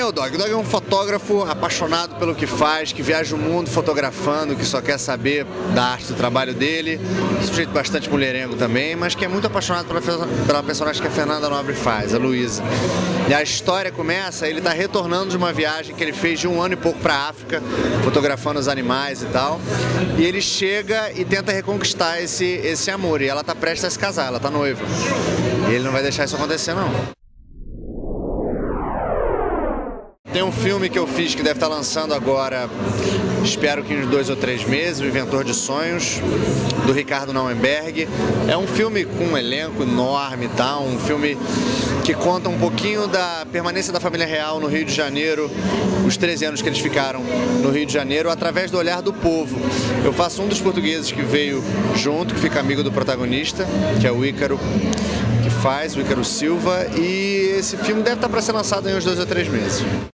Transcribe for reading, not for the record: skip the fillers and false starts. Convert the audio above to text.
é o Dog? O Dog é um fotógrafo apaixonado pelo que faz, que viaja o mundo fotografando, que só quer saber da arte do trabalho dele. Um sujeito bastante mulherengo também, mas que é muito apaixonado pela personagem que a Fernanda Nobre faz, a Luísa. E a história começa, ele está retornando de uma viagem que ele fez de 1 ano e pouco para a África, fotografando os animais e tal. E ele chega e tenta reconquistar esse amor. E ela está prestes a se casar, ela está noiva. E ele não vai deixar isso acontecer, não. Tem um filme que eu fiz que deve estar lançando agora, espero que em 2 ou 3 meses, O Inventor de Sonhos, do Ricardo Nauenberg. É um filme com um elenco enorme, tá? Um filme que conta um pouquinho da permanência da família real no Rio de Janeiro, os 13 anos que eles ficaram no Rio de Janeiro, através do olhar do povo. Eu faço um dos portugueses que veio junto, que fica amigo do protagonista, que é o Ícaro, o Ícaro Silva, e esse filme deve estar para ser lançado em uns 2 ou 3 meses.